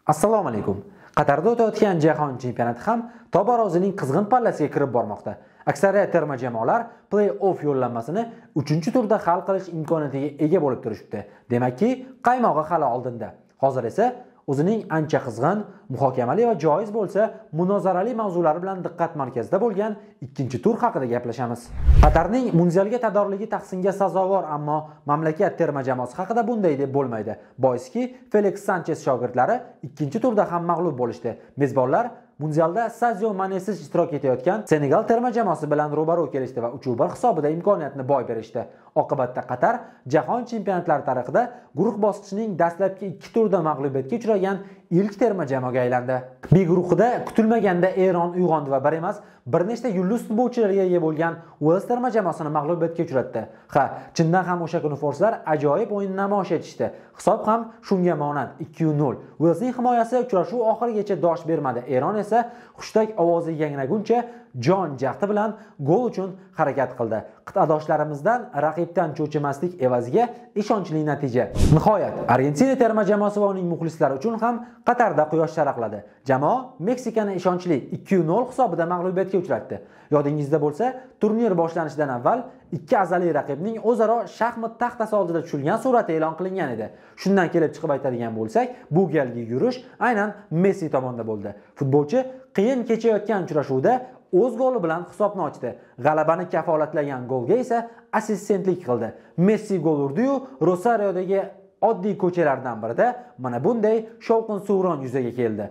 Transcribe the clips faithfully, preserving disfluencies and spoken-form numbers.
Assalomu alaykum. Qatarda o'tayotgan jahon chempionati ham tobora o'zining qizg'in pallasiga kirib bormoqda. Aksariyat terma jamoalar play-off yo'llanmasini uchinchi turda hal qilish imkoniyatiga ega bo'lib turishibdi. Demakki, qaymog'i hali oldinda. Hozir esa o'zining ancha qizg'in, muhokamali va joiz bo'lsa, munozarali mavzulari bilan diqqat markazida bo'lgan ikkinchi tur haqida gaplashamiz. Qatarning mundialga tadorligi tahsinga sazovor, ammo mamlakat terma jamoasi haqida bunday deb bo'lmaydi. Boiski, Felix Sanchez shogirdlari ikkinchi turda ham mag'lub bo'lishdi. Mezbonlar mundialda Sadio Manesiz ishtirok etayotgan Senegal terma jamoasi bilan ro'baro kelishdi va uch bir hisobida imkoniyatni boy berishdi. Oqibatda Qatar jahon chempionatlari tarixida guruh bosqichining dastlabki ikki turida mag'lubiyatga uchragan ilk terma jamoaga aylandi. B guruhida kutilmaganda Eron uyg'ondi va bir emas, bir nechta yulduz futbolchilarga ega bo'lgan Wales terma jamoasini mag'lubiyatga uchratdi. Ha, chindan ham o'sha kuni forslar ajoyib o'yin namoyish etishdi. Hisob ham shunga monand ikki nol. Walesning himoyasi uchrashuv oxirigacha dosh bermadi. Eron esa xushtak ovozi yangnaguncha jon jahdi bilan gol uchun harakat qildi. Qit'adoshlarimizdan raqibdan cho'chimaslik evaziga ishonchli natija. Nihoyat, Argentina terma jamoasi va uning muxlislari uchun ham Qatarda quyosh sharaqladi. Jamoa Meksikani ishonchli ikki nol hisobida mag'lubiyatga uchratdi. Yodingizda bo'lsa, turnir boshlanishidan avval ikki azaliy raqibning o'zaro shaxmat taxtasi oldida tushilgan surati e'lon qilingan edi. Shundan kelib chiqib aytadigan bo'lsak, bu galgi yurish aynan Messi tomonda bo'ldi. Futbolchi qiyin kechayotgan uchrashuvda o'z goli bilan hisobni ochdi. G'alabani kafolatlagan golga esa assistentlik qildi. Messi gol urdi-yu, Rosariodagi oddiy ko'chalardan birida mana bunday shovqin suron yuzaga keldi.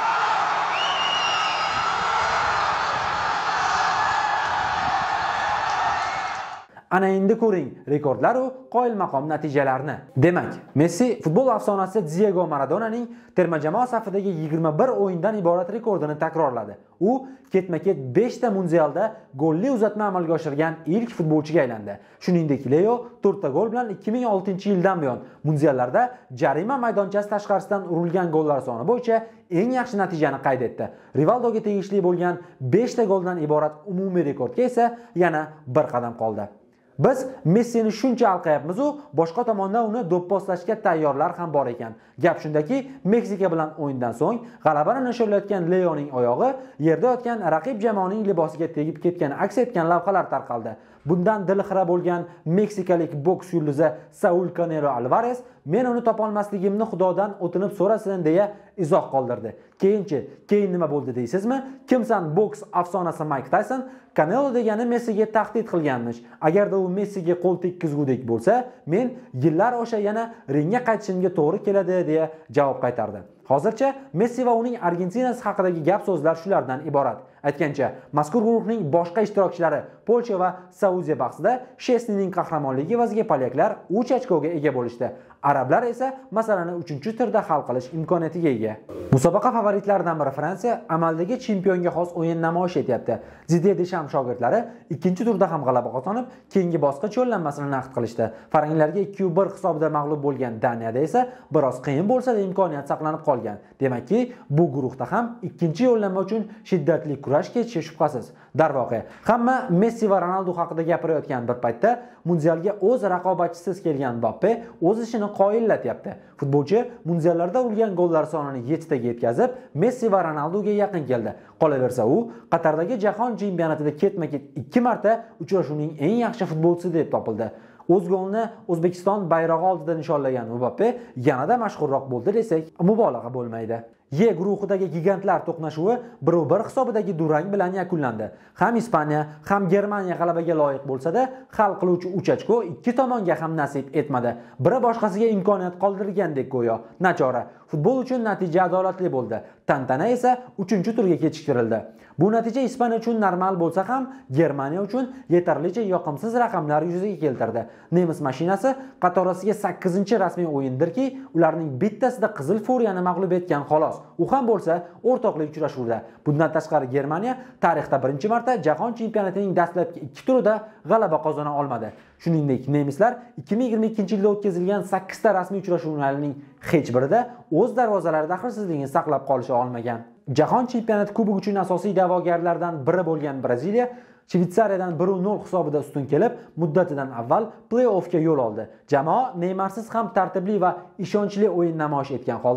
Ana endi ko'ring rekordlar u qoyil maqom natijalarni. Demak, Messi futbol afsonasi Diego Maradonaning terma jamoa safidagi yigirma bir o'yindan iborat rekordini takrorladi. U ketma-ket besh ta mundialda golli uzatma amalga oshirgan ilk futbolchiga aylandi. Shuningdek, Leo to'rt ta gol bilan ikki ming oltinchi yildan buyon mundiallarda jarima maydonchasi tashqarisidan urilgan gollar soni bo'yicha eng yaxshi natijani qayd etdi. Rivaldoga tegishli bo'lgan besh ta goldan iborat umumiy rekordga esa yana bir qadam qoldi. Biz Messini shuncha alqayapmiz-u, boshqa tomonda uni do'pposlashga tayyorlar ham bor ekan. Gap shundaki, Meksika bilan o'yindan so'ng g'alabani nishonlayotgan Leoning oyog'i yerda yotgan raqib jamoaning libosiga tegib ketgani aks etgan lavhalar tarqaldi. Bundan dilxira bo'lgan meksikalik boks yulduzi Saul Canelo Alvarez men uni topolmasligimni Xudodan o'tinib so'rasin deya izoh qoldirdi. Keyinchi, keyin nima bo'ldi deysizmi? Kimsan boks afsonasi Mike Tyson Canelo degani Messiga tahdid qilganmish. Agarda u Messiga qo'l tekkizgudek bo'lsa, men yillar o'sha yana ringga qaytishimga to'g'ri keladi deya javob qaytardi. Hozircha Messi va uning Argentinasi haqidagi gap so'zlar shulardan iborat. Aytgancha, mazkur guruhning boshqa ishtirokchilari Polsha va Saudiya bahsida Shesnining qahramonligi evaziga polyaklar uch ochkoga ega bo'lishdi. Arablar esa masalani uchinchi turda hal qilish imkoniyatiga ega. Musobaqa favoritlaridan biri Fransiya amaldagi chempionga xos o'yin namoyish etyapti. Didier Deschamps shogirdlari ikkinchi turda ham g'alaba qozonib, keyingi bosqich yo'llanmasini naqd qilishdi. Faranglarga ikki bir hisobida mag'lub bo'lgan Daniyada esa biroz qiyin bo'lsa-da imkoniyat saqlanib qolgan. Demakki, bu guruhda ham ikkinchi yo'llanma uchun shiddatli kurash kechishi shubhasiz. Darvoqe, hamma Messi va Ronaldo haqida gapirayotgan bir paytda mundialga o'z raqobatchisiz kelgan Mbappe o'z ishini qoyillatyapti. Futbolchi mundiallarda urgan gollar sonini yetti taga yetkazib, Messi va Ronaldoga yaqin keldi. Qolaversa, u Qatardagi jahon chempionatida ketma-ket ikki marta uchrashuvning eng yaxshi futbolchisi deb topildi. O'z golini O'zbekiston bayrog'i oldida nishonlagan Mbappe yanada mashhurroq bo'ldi desak, mubolag'a bo'lmaydi. Y guruhidagi gigantlar to'qnashuvi bir bir hisobidagi durang bilan yakunlandi. Ham Ispaniya, ham Germaniya g'alabaga loyiq bo'lsa-da, hal qiluvchi uch ochko ikki tomonga ham nasib etmadi. Biri boshqasiga imkoniyat qoldirgandek go'yo. Nachora, futbol uchun natija adolatli bo'ldi. Tantana esa uchinchi turga kechiktirildi. Bu natija Ispaniya uchun normal bo'lsa ham, Germaniya uchun yetarlicha yoqimsiz raqamlar yuzaga keltirdi. Nemis mashinasi qatorasiga sakkizinchi rasmiy o'yindirki, ularning bittasida Qizil Furiyani mag'lub etgan xolos. U ham bo'lsa o'rtoqlik uchrashuvida. Bundan tashqari Germaniya tarixda birinchi marta jahon chempionatining dastlabki ikki turida g'alaba qozona olmadi. Shuningdek, nemislar ikki ming yigirma ikkinchi yilda o'tkazilgan sakkiz ta rasmiy uchrashuvlarning hech birida o'z darvozalarida daxlsizligini saqlab qolisha olmagan. Jahon chempionati kubogi uchun asosiy da'vogarlardan biri bo'lgan Braziliya Shvetsariyadan bir nol hisobida ustun kelib, muddatidan avval play-offga yo'l oldi. Jamoa Neymarsiz ham tartibli va ishonchli o'yin namoyish etgan holda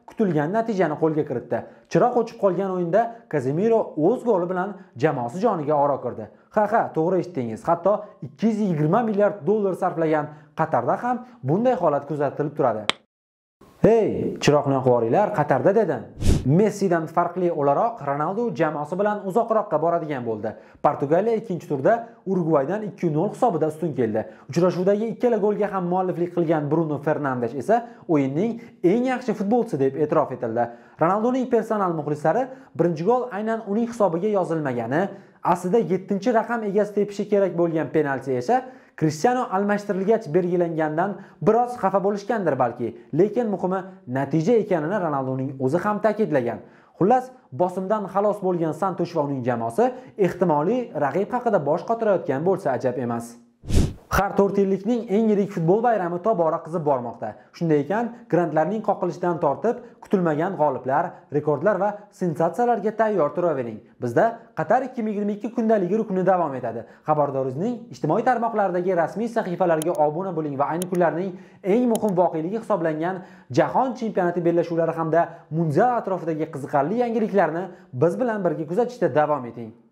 kutilgan natijani qo'lga kiritdi. Chiroq o'chib qolgan o'yinda Casemiro o'z goli bilan jamoasi joniga oro kirdi. Ha ha, to'g'ri eshitdingiz. Hatto ikki yuz yigirma milliard dollar sarflagan Qatarda ham bunday holat kuzatilib turadi. Hey, chiroqni yoqvoringlar, Qatarda dedim. Messidan farqli o'laroq Ronaldo jamoasi bilan uzoqroqqa boradigan bo'ldi. Portugaliya ikkinchi turda Urugvaydan ikki nol hisobida ustun keldi. Uchrashuvdagi ikkala golga ham mualliflik qilgan Bruno Fernandes esa o'yinning eng yaxshi futbolchisi deb e'tirof etildi. Ronaldoning personal muxlislari birinchi gol aynan uning hisobiga yozilmagani, aslida yettinchi raqam egasi tepishi kerak bo'lgan penalti esa Cristiano almashtirilgach belgilangandan biroz xafa bo'lishgandir balki, lekin muhimi natija ekanini Ronaldoning o'zi ham ta'kidlagan. Xullas, bosimdan xalos bo'lgan Santosh va uning jamoasi ehtimoliy raqib haqida bosh qotirayotgan bo'lsa ajab emas. Har to'rt yillikning eng yirik futbol bayrami tobora qizib bormoqda. Shunday ekan, grandlarning qoqilishidan tortib, kutilmagan g'oliblar, rekordlar va sensatsiyalarga tayyor turavering. Bizda Qatar ikki ming yigirma ikki kundaligi rukni davom etadi. Xabardoringizning ijtimoiy tarmoqlardagi rasmiy sahifalarga obuna bo'ling va ayni kunlarning eng muhim voqealigi hisoblangan Jahon chempionati bellashuvlari hamda mundial atrofidagi qiziqarli yangiliklarni biz bilan birga kuzatishda davom eting.